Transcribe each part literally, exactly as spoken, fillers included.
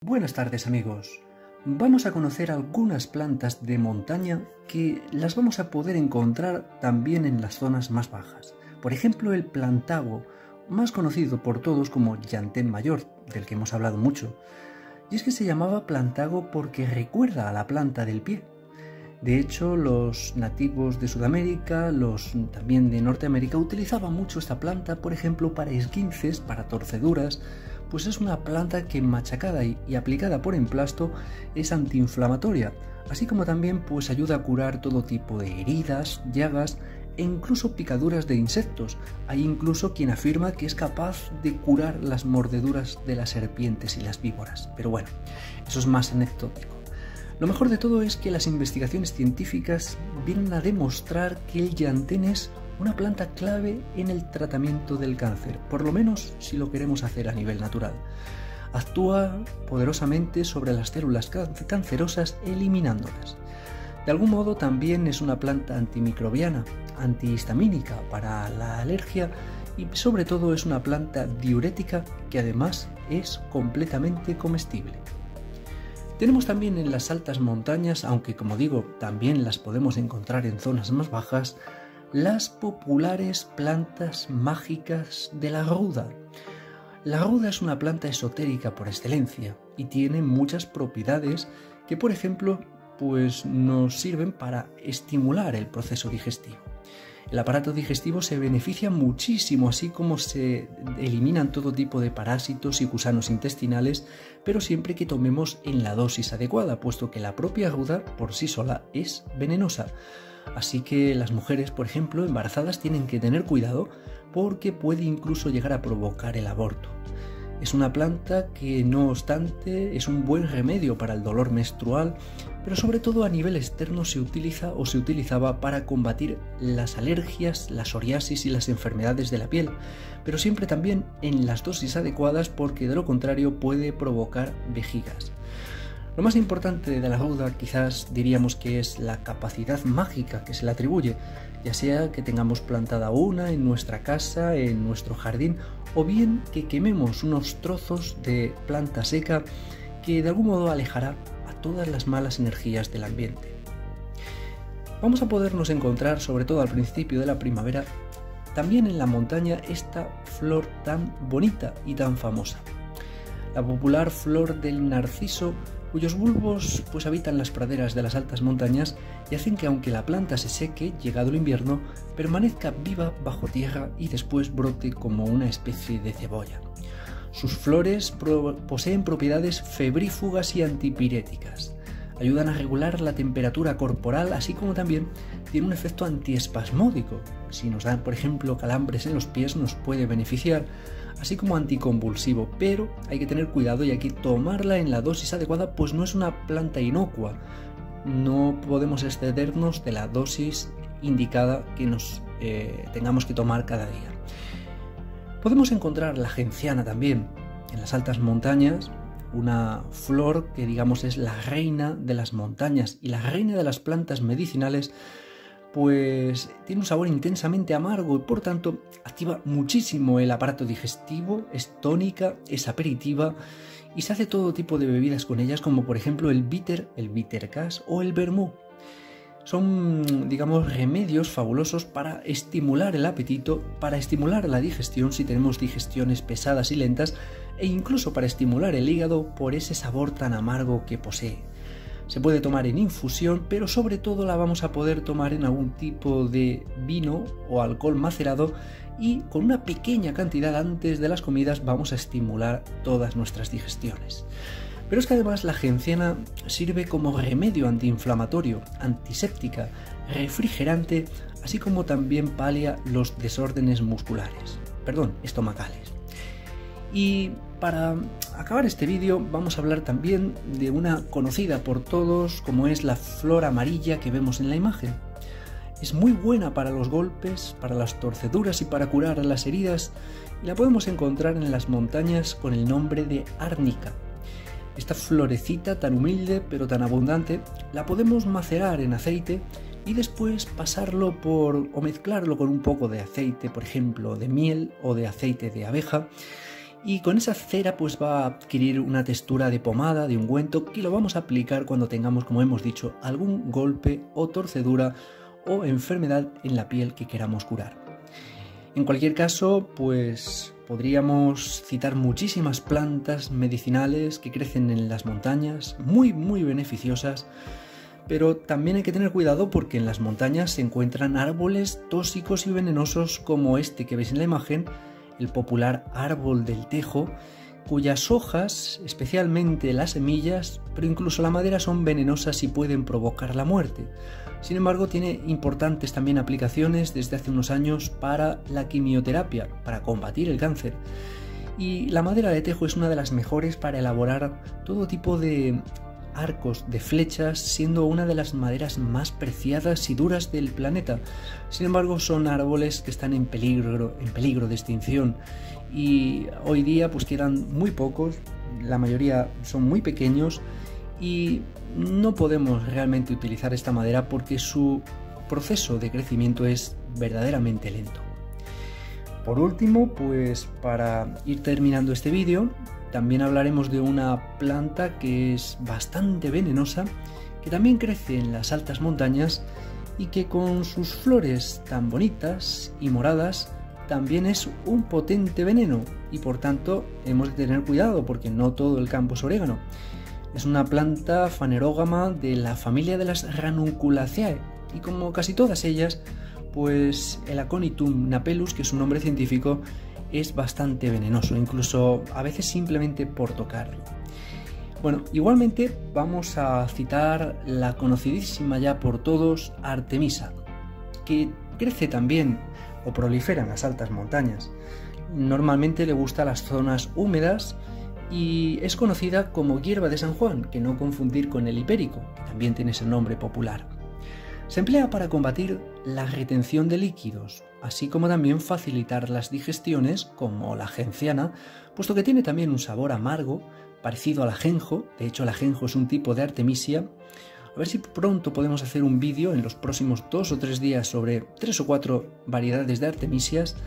Buenas tardes amigos, vamos a conocer algunas plantas de montaña que las vamos a poder encontrar también en las zonas más bajas. Por ejemplo, el plantago, más conocido por todos como llantén mayor, del que hemos hablado mucho. Y es que se llamaba plantago porque recuerda a la planta del pie. De hecho, los nativos de Sudamérica, los también de Norteamérica, utilizaban mucho esta planta, por ejemplo, para esguinces, para torceduras, pues es una planta que machacada y, y aplicada por emplasto es antiinflamatoria, así como también pues ayuda a curar todo tipo de heridas, llagas e incluso picaduras de insectos. Hay incluso quien afirma que es capaz de curar las mordeduras de las serpientes y las víboras, pero bueno, eso es más anecdótico. Lo mejor de todo es que las investigaciones científicas vienen a demostrar que el llantén es una planta clave en el tratamiento del cáncer, por lo menos si lo queremos hacer a nivel natural. Actúa poderosamente sobre las células cancerosas eliminándolas. De algún modo también es una planta antimicrobiana, antihistamínica para la alergia y sobre todo es una planta diurética que además es completamente comestible. Tenemos también en las altas montañas, aunque como digo, también las podemos encontrar en zonas más bajas, las populares plantas mágicas de la ruda. La ruda es una planta esotérica por excelencia y tiene muchas propiedades que, por ejemplo, pues nos sirven para estimular el proceso digestivo. El aparato digestivo se beneficia muchísimo, así como se eliminan todo tipo de parásitos y gusanos intestinales, pero siempre que tomemos en la dosis adecuada, puesto que la propia ruda por sí sola es venenosa. Así que las mujeres, por ejemplo, embarazadas tienen que tener cuidado porque puede incluso llegar a provocar el aborto. Es una planta que, no obstante, es un buen remedio para el dolor menstrual, pero sobre todo a nivel externo se utiliza o se utilizaba para combatir las alergias, la psoriasis y las enfermedades de la piel, pero siempre también en las dosis adecuadas porque de lo contrario puede provocar vejigas. Lo más importante de la ruda quizás diríamos que es la capacidad mágica que se le atribuye, ya sea que tengamos plantada una en nuestra casa, en nuestro jardín, o bien que quememos unos trozos de planta seca que de algún modo alejará a todas las malas energías del ambiente. Vamos a podernos encontrar, sobre todo al principio de la primavera, también en la montaña esta flor tan bonita y tan famosa. La popular flor del narciso, cuyos bulbos pues habitan las praderas de las altas montañas y hacen que aunque la planta se seque llegado el invierno, permanezca viva bajo tierra y después brote como una especie de cebolla. Sus flores pro- poseen propiedades febrífugas y antipiréticas. Ayudan a regular la temperatura corporal, así como también tiene un efecto antiespasmódico. Si nos dan, por ejemplo, calambres en los pies, nos puede beneficiar, así como anticonvulsivo, pero hay que tener cuidado y hay que tomarla en la dosis adecuada, pues no es una planta inocua. No podemos excedernos de la dosis indicada que nos eh, tengamos que tomar cada día. Podemos encontrar la genciana también en las altas montañas, una flor que digamos es la reina de las montañas y la reina de las plantas medicinales, pues tiene un sabor intensamente amargo y por tanto activa muchísimo el aparato digestivo, es tónica, es aperitiva y se hace todo tipo de bebidas con ellas, como por ejemplo el bitter, el bittercas o el vermú. Son, digamos, remedios fabulosos para estimular el apetito, para estimular la digestión si tenemos digestiones pesadas y lentas e incluso para estimular el hígado por ese sabor tan amargo que posee. Se puede tomar en infusión, pero sobre todo la vamos a poder tomar en algún tipo de vino o alcohol macerado y con una pequeña cantidad antes de las comidas vamos a estimular todas nuestras digestiones. Pero es que además la genciana sirve como remedio antiinflamatorio, antiséptica, refrigerante, así como también palia los desórdenes musculares, perdón, estomacales. Y para acabar este vídeo vamos a hablar también de una conocida por todos como es la flor amarilla que vemos en la imagen. Es muy buena para los golpes, para las torceduras y para curar las heridas y la podemos encontrar en las montañas con el nombre de árnica. Esta florecita tan humilde pero tan abundante la podemos macerar en aceite y después pasarlo por o mezclarlo con un poco de aceite, por ejemplo de miel o de aceite de abeja, y con esa cera pues va a adquirir una textura de pomada, de ungüento, que lo vamos a aplicar cuando tengamos, como hemos dicho, algún golpe o torcedura o enfermedad en la piel que queramos curar. En cualquier caso, pues podríamos citar muchísimas plantas medicinales que crecen en las montañas, muy muy beneficiosas, pero también hay que tener cuidado porque en las montañas se encuentran árboles tóxicos y venenosos como este que veis en la imagen, el popular árbol del tejo, cuyas hojas, especialmente las semillas, pero incluso la madera, son venenosas y pueden provocar la muerte. Sin embargo, tiene importantes también aplicaciones desde hace unos años para la quimioterapia, para combatir el cáncer. Y la madera de tejo es una de las mejores para elaborar todo tipo de arcos, de flechas, siendo una de las maderas más preciadas y duras del planeta. Sin embargo, son árboles que están en peligro, en peligro de extinción, y hoy día pues quedan muy pocos, la mayoría son muy pequeños y no podemos realmente utilizar esta madera porque su proceso de crecimiento es verdaderamente lento. Por último, pues para ir terminando este vídeo, también hablaremos de una planta que es bastante venenosa, que también crece en las altas montañas y que con sus flores tan bonitas y moradas también es un potente veneno, y por tanto hemos de tener cuidado porque no todo el campo es orégano. Es una planta fanerógama de la familia de las Ranunculaceae y como casi todas ellas, pues el Aconitum napellus, que es su nombre científico, es bastante venenoso, incluso a veces simplemente por tocarlo. Bueno, igualmente vamos a citar la conocidísima ya por todos Artemisa, que crece también o prolifera en las altas montañas. Normalmente le gusta las zonas húmedas y es conocida como hierba de San Juan, que no confundir con el hipérico, que también tiene ese nombre popular. Se emplea para combatir la retención de líquidos, así como también facilitar las digestiones, como la genciana, puesto que tiene también un sabor amargo, parecido al ajenjo. De hecho, el ajenjo es un tipo de artemisia. A ver si pronto podemos hacer un vídeo en los próximos dos o tres días sobre tres o cuatro variedades de artemisias.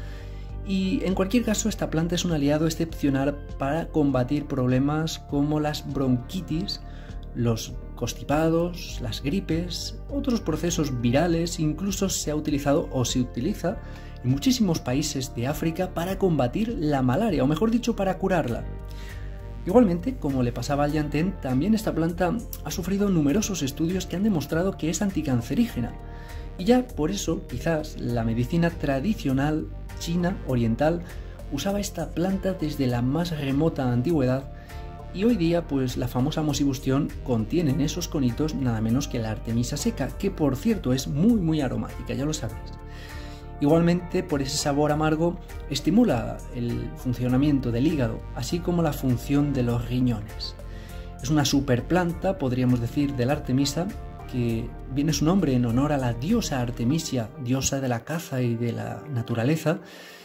Y en cualquier caso, esta planta es un aliado excepcional para combatir problemas como las bronquitis, los constipados, las gripes, otros procesos virales. Incluso se ha utilizado o se utiliza en muchísimos países de África para combatir la malaria, o mejor dicho, para curarla. Igualmente, como le pasaba al llantén, también esta planta ha sufrido numerosos estudios que han demostrado que es anticancerígena. Y ya por eso, quizás, la medicina tradicional china oriental usaba esta planta desde la más remota antigüedad, y hoy día pues la famosa mosibustión contiene en esos conitos nada menos que la artemisa seca, que por cierto es muy muy aromática, ya lo sabéis. Igualmente, por ese sabor amargo, estimula el funcionamiento del hígado, así como la función de los riñones. Es una superplanta, podríamos decir, de la artemisa, que viene su nombre en honor a la diosa Artemisia, diosa de la caza y de la naturaleza,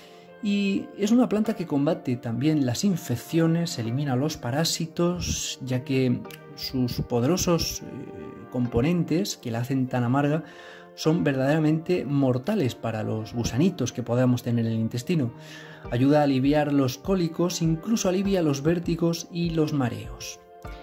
y es una planta que combate también las infecciones, elimina los parásitos, ya que sus poderosos eh, componentes que la hacen tan amarga son verdaderamente mortales para los gusanitos que podamos tener en el intestino. Ayuda a aliviar los cólicos, incluso alivia los vértigos y los mareos.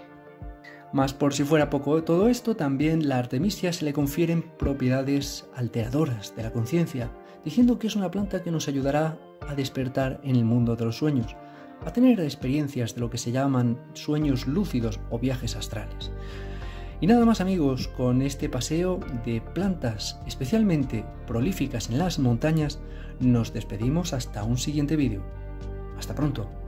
Mas por si fuera poco todo esto, también la artemisia se le confieren propiedades alteradoras de la conciencia, diciendo que es una planta que nos ayudará a despertar en el mundo de los sueños, a tener experiencias de lo que se llaman sueños lúcidos o viajes astrales. Y nada más, amigos, con este paseo de plantas especialmente prolíficas en las montañas, nos despedimos hasta un siguiente vídeo. Hasta pronto.